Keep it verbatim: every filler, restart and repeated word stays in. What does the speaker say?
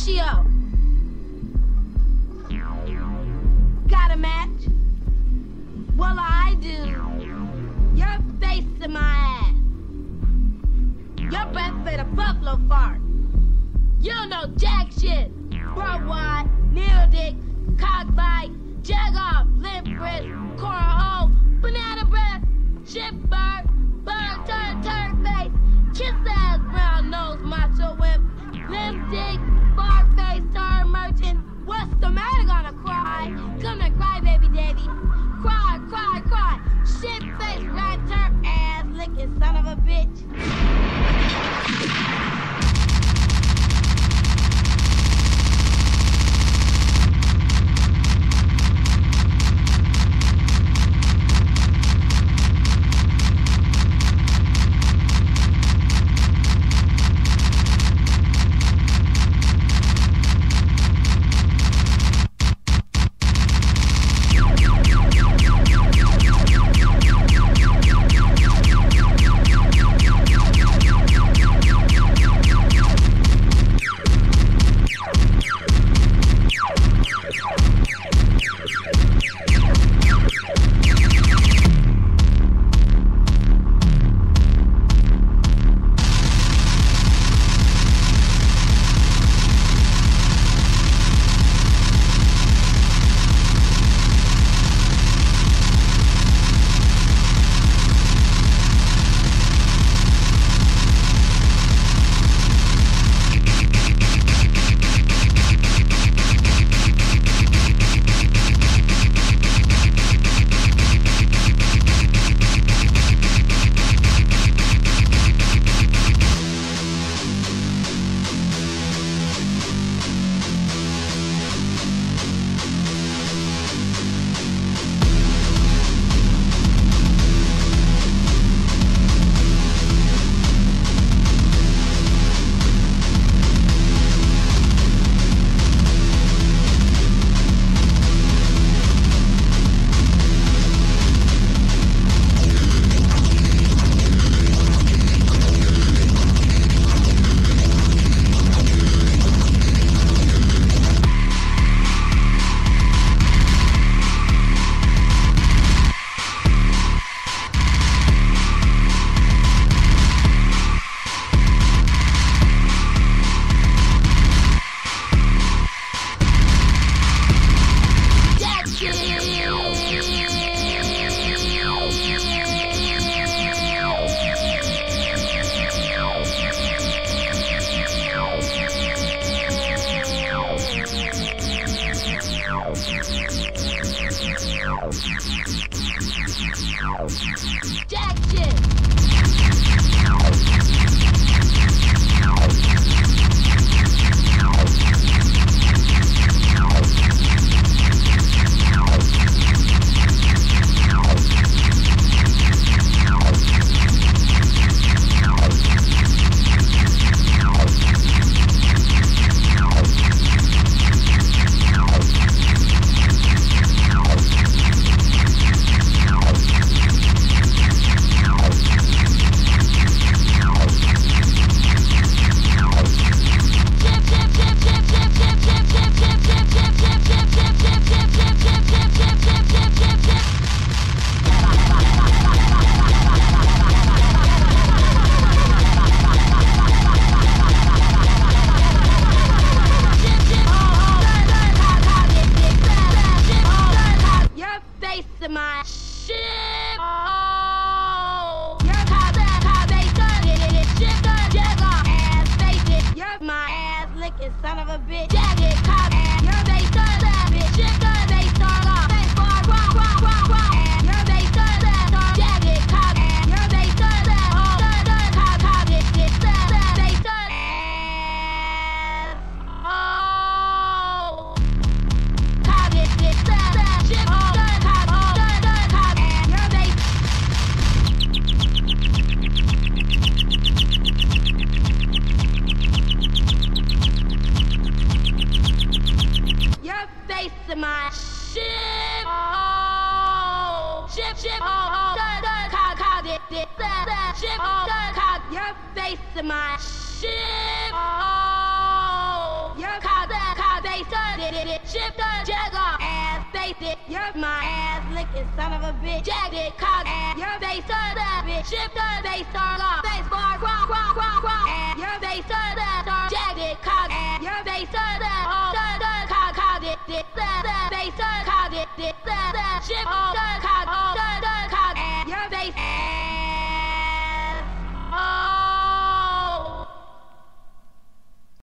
ratio. Got a match? Well, I do. Your face in my ass. Your breath made a buffalo fart. You don't know jack shit. Worldwide, needle dick, cockbite, jag off, lip wrist, coral hole, banana breath, shit bird, bird turn, turn face, kiss ass, brown nose, macho wimp, limp dick, bar face, turn merchant. What's the matter? Gonna cry? Come to cry, baby daddy. Cry, cry, cry. Shit face, rat turn, ass licking son of a bitch. Jack shit. My shit. Oh, your car, that car, they done it. It shit done. Jag off, ass face it. You're my ass licking son of a bitch. Jag it, cop ass. Your they done that bitch. Shit done, they start off. They far, rock, rock, rock, rock. Ass. Your they done that. Start. Jag it, cop ass. Your they done that. Oh, done, done, cop, cop it, shit that, that. They done ass. Oh, cop it, shit that, that. Shit, oh, done, cop, oh. My ship, oh, ship, ship, oh, oh, dun, dun, cock, cock, it, it, that, that, ship, oh, dun, cock, your face in my ship, oh, your cock. it, it, shift the jag off, ass face it, you're my ass licking son of a bitch, jag it, cock, ass, your face of that bitch, shift the face turn off, face bar, crawl, crawl, crawl, crawl, ass, your face of that turn, jag it, cock, ass, your face of that, oh, the, the, cock, cock, it, it, the, the, face of, cock, it, it,